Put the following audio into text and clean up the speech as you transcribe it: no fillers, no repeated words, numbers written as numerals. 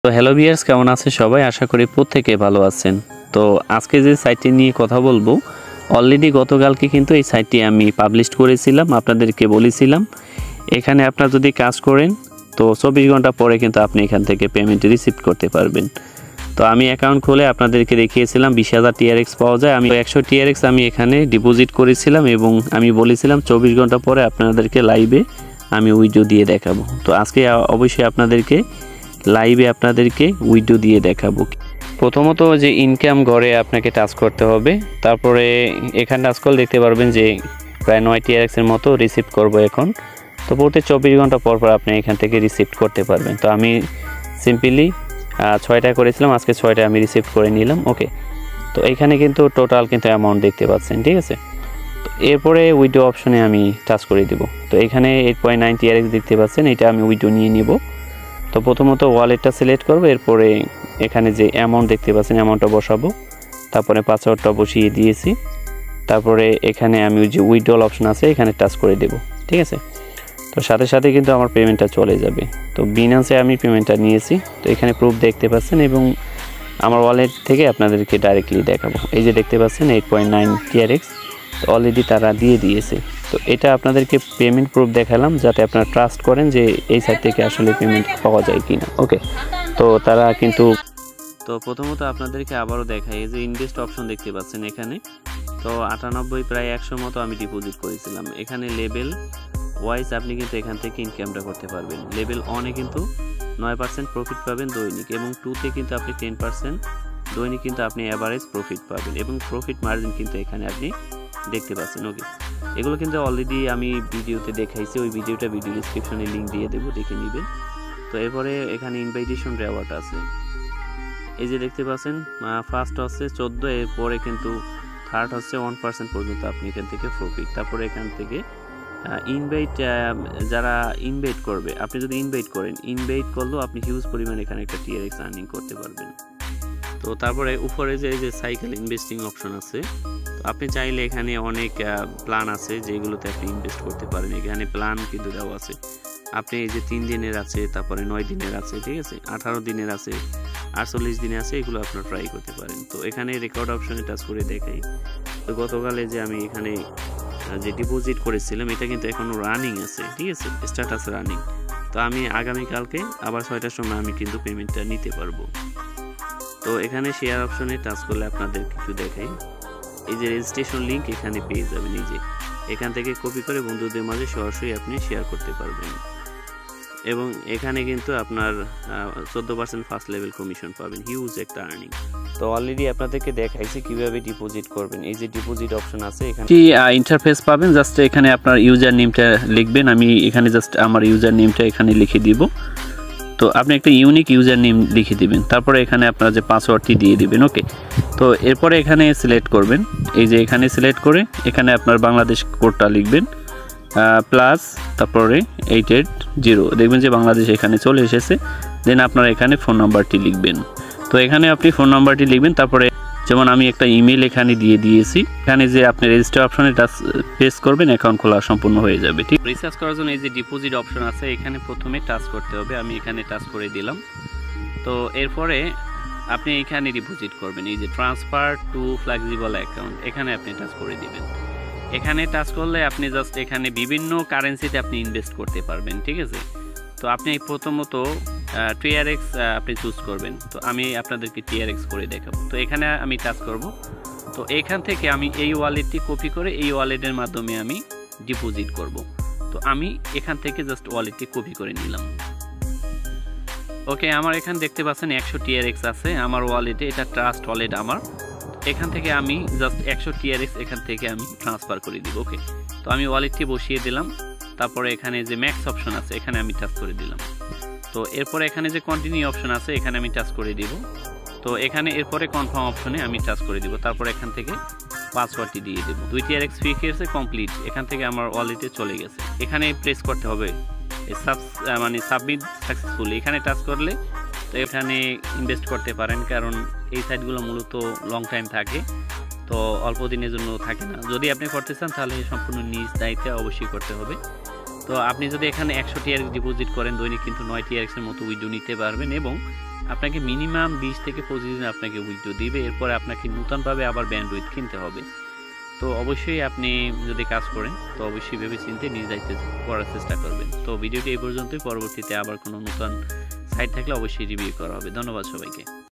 তো hello viewers, কেমন আছেন সবাই? আশা করি প্রত্যেকে ভালো আছেন। তো আজকে যে সাইটটি নিয়ে কথা বলবো, অলরেডি গতকালকে কিন্তু এই সাইটটি আমি পাবলিশ করেছিলাম, আপনাদেরকে বলেছিলাম এখানে আপনারা যদি কাজ করেন তো 24 ঘন্টা পরে কিন্তু আপনি এখান থেকে পেমেন্ট রিসিভ করতে পারবেন। তো আমি অ্যাকাউন্ট খুলে আপনাদেরকে দেখিয়েছিলাম 20,000 TRX পাওয়া যায়। আমি 100 TRX আমি এখানে ডিপোজিট করেছিলাম এবং আমি বলেছিলাম 24 ঘন্টা পরে আপনাদেরকে লাইভে আমি উইথড্র দিয়ে দেখাবো। তো আজকে অবশ্যই আপনাদেরকে লাইভে উইথড্র দিয়ে দেখাবো। প্রথমত যে ইনকাম ঘরে আপনাকে টাচ করতে হবে, তারপরে এখানে টাচ করলে দেখতে পারবেন যে প্রায় 9 TRX এর মতো রিসিভ করব এখন। তো প্রতি 24 ঘন্টা পর পর আপনি এখান থেকে রিসিভ করতে পারবেন। তো আমি সিম্পলি 6টা করেছিলাম, আজকে 6টা আমি রিসিভ করে নিলাম। ওকে, তো এখানে কিন্তু টোটাল কিন্তু অ্যামাউন্ট দেখতে পাচ্ছেন, ঠিক আছে। তো এরপরে উইথড্র অপশনে আমি টাচ করে দিব। তো এখানে 8.9 TRX দেখতে পাচ্ছেন, এটা আমি উইথড্র নিয়ে নিব। তো প্রথমত ওয়ালেটটা সিলেক্ট করব, এরপরে এখানে যে অ্যামাউন্ট দেখতে পাচ্ছেন অ্যামাউন্টটা বসাবো, তারপরে পাসওয়ার্ডটা বসিয়ে দিয়েছি। তারপরে এখানে আমি যে উইথড্রল অপশন আছে এখানে টাচ করে দেব, ঠিক আছে। তো সাথে সাথে কিন্তু আমার পেমেন্টটা চলে যাবে। তো বিনান্সে আমি পেমেন্টটা নিয়েছি, তো এখানে প্রুফ দেখতে পাচ্ছেন এবং আমার ওয়ালেট থেকে আপনাদেরকে ডাইরেক্টলি দেখাবো। এই যে দেখতে পাচ্ছেন 8.9 TRX অলরেডি তারা দিয়ে দিয়েছে। তো এটা আপনাদেরকে পেমেন্ট প্রুফ দেখালাম যাতে আপনারা ট্রাস্ট করেন যে এই সাইট থেকে আসলে পেমেন্ট পাওয়া যায় কিনা। ওকে, তো তারা কিন্তু তো প্রথমত আপনাদেরকে আবারও দেখাই, এই যে ইনভেস্ট অপশন দেখতে পাচ্ছেন এখানে। তো 98 প্রায় 100 মতো আমি ডিপোজিট করেছিলাম। এখানে লেভেল ওয়াইজ আপনি কিন্তু এখান থেকে ইনকামটা করতে পারবেন। লেভেল 1-এ কিন্তু 9% প্রফিট পাবেন দৈনিক, এবং 2-তে কিন্তু আপনি 10% দৈনিক কিন্তু আপনি অ্যাভারেজ প্রফিট পাবেন, এবং প্রফিট মার্জিন কিন্তু এখানে আপনি দেখতে পাচ্ছেন। ওকে, এগুলো কিন্তু অলরেডি আমি ভিডিওতে দেখাইছি, ওই ভিডিওটা ভিডিও ডিসক্রিপশনে লিঙ্ক দিয়ে দেবো, দেখে নেবেন। তো এরপরে এখানে ইনভাইটেশন রেওয়ার্ড আছে, এই যে দেখতে পাচ্ছেন ফার্স্ট হচ্ছে 14, এরপরে কিন্তু থার্ড হচ্ছে 1% পর্যন্ত আপনি এখান থেকে প্রফিট। তারপরে এখান থেকে ইনভাইট, যারা ইনভাইট করবে, আপনি যদি ইনভাইট করেন, ইনভাইট করলেও আপনি হিউজ পরিমাণ এখানে একটা TRX আর্নিং করতে পারবেন। তো তারপরে উপরে যে সাইকেল ইনভেস্টিং অপশন আছে, তো আপনি চাইলে এখানে অনেক প্ল্যান আছে যেগুলোতে আপনি ইনভেস্ট করতে পারেন। এখানে প্ল্যান কিন্তু দেওয়া আছে, আপনি এই যে 3 দিনের আছে, তারপরে 9 দিনের আছে, ঠিক আছে, 18 দিনের আছে, 48 দিনে আছে, এগুলো আপনারা ট্রাই করতে পারেন। তো এখানে রেকর্ড অপশনে টাচ করে দেখাই। তো গতকালে যে আমি এখানে যে ডিপোজিট করেছিলাম এটা কিন্তু এখনো রানিং আছে, ঠিক আছে, স্ট্যাটাস রানিং। তো আমি আগামীকালকে আবার 6টার সময় আমি কিন্তু পেমেন্টটা নিতে পারবো। তো এখানে শেয়ার অপশনে টাচ করলে আপনাদের কিছু দেখাই, এই যে রেজিস্ট্রেশন লিঙ্ক এখানে পেয়ে যাবেন। এই যে এখান থেকে কপি করে বন্ধুদের মাঝে সরাসরি আপনি শেয়ার করতে পারবেন, এবং এখানে কিন্তু আপনার 14% ফার্স্ট লেভেল কমিশন পাবেন, হিউজ একটা আর্নিং। তো অলরেডি আপনাদেরকে দেখাইছি কিভাবে ডিপোজিট করবেন। এই যে ডিপোজিট অপশন আছে, এখানে ইন্টারফেস পাবেন, জাস্ট এখানে আপনার ইউজার নেমটা লিখবেন। আমি এখানে জাস্ট আমার ইউজার নেমটা এখানে লিখে দিব। তো আপনি একটা ইউনিক ইউজার নেম লিখে দিবেন, তারপরে এখানে আপনার যে পাসওয়ার্ডটি দিয়ে দিবেন। ওকে, তো এরপরে এখানে সিলেক্ট করবেন, এই যে এখানে সিলেক্ট করে এখানে আপনার বাংলাদেশ কোডটা লিখবেন প্লাস তারপরে 880, দেখবেন যে বাংলাদেশ এখানে চলে এসেছে। দেন আপনারা এখানে ফোন নাম্বারটি লিখবেন। তো এখানে আপনি ফোন নাম্বারটি লিখবেন, তারপরে যেমন আমি একটা ইমেল এখানে দিয়ে দিয়েছি, এখানে যে আপনি রেজিস্টার অপশনে টাচ প্রেস করবেন, অ্যাকাউন্ট খোলা সম্পূর্ণ হয়ে যাবে। ঠিক, রিসার্চ করার জন্য এই যে ডিপোজিট অপশন আছে এখানে প্রথমে টাচ করতে হবে, আমি এখানে টাচ করে দিলাম। তো এরপরে আপনি এখানে ডিপোজিট করবেন, এই যে ট্রান্সফার টু ফ্লেক্সিবল অ্যাকাউন্ট, এখানে আপনি টাচ করে দিবেন। এখানে টাচ করলে আপনি জাস্ট এখানে বিভিন্ন কারেন্সিতে আপনি ইনভেস্ট করতে পারবেন, ঠিক আছে। তো আপনি প্রথমত TRX আপনি চুজ করবেন। তো আমি আপনাদেরকে TRX করে দেখাবো। তো এখানে আমি টাচ করব। তো এখান থেকে আমি এই ওয়ালেটটি কপি করে এই ওয়ালেটের মাধ্যমে আমি ডিপোজিট করব। তো আমি এখান থেকে জাস্ট ওয়ালেটটি কপি করে নিলাম। ওকে, আমার এখানে দেখতে পাচ্ছেন 100 TRX আছে আমার ওয়ালেটে, এটা ট্রাস্ট ওয়ালেট আমার। এখান থেকে আমি জাস্ট 100 TRX এখান থেকে আমি ট্রান্সফার করে দিব। ওকে, তো আমি ওয়ালেটটি বসিয়ে দিলাম, তারপরে এখানে যে ম্যাক্স অপশন আছে এখানে আমি টাচ করে দিলাম। তো এরপরে এখানে যে কন্টিনিউ অপশন আছে এখানে আমি টাচ করে দিব। তো এখানে এরপরে কনফার্ম অপশনে আমি টাচ করে দিব, তারপরে এখান থেকে পাসওয়ার্ডটি দিয়ে দেব। 2 TRX ফি খেয়েছে কমপ্লিট, এখান থেকে আমার ওয়ালেটে চলে গেছে। এখানে প্রেস করতে হবে মানে সাবমিট সাকসেসফুলি, এখানে টাচ করলে তো এখানে ইনভেস্ট করতে পারেন, কারণ এই সাইটগুলো মূলত লং টাইম থাকে, তো অল্প দিনের জন্য থাকে না। যদি আপনি করতে চান তাহলে সম্পূর্ণ নিজ দায়িত্বে অবশ্যই করতে হবে। তো তো আপনি যদি এখানে 100 TRX ডিপোজিট করেন দৈনিক কিন্তু 9 TRX এর মতো উইথড্র নিতে পারবেন এবং আপনাকে মিনিমাম 20 থেকে 25 দিন আপনাকে উইথড্র দিবে। এরপরে আপনাকে নতুনভাবে আবার ব্যান্ডউইথ কিনতে হবে। তো অবশ্যই আপনি যদি কাজ করেন তো অবশ্যই ভেবে চিন্তে নিজ দায়িত্বে করার চেষ্টা করবেন। তো ভিডিওটি এই পর্যন্তই, পরবর্তীতে আবার কোনো নতুন সাইট থাকলে অবশ্যই রিভিউ করা হবে। ধন্যবাদ সবাইকে।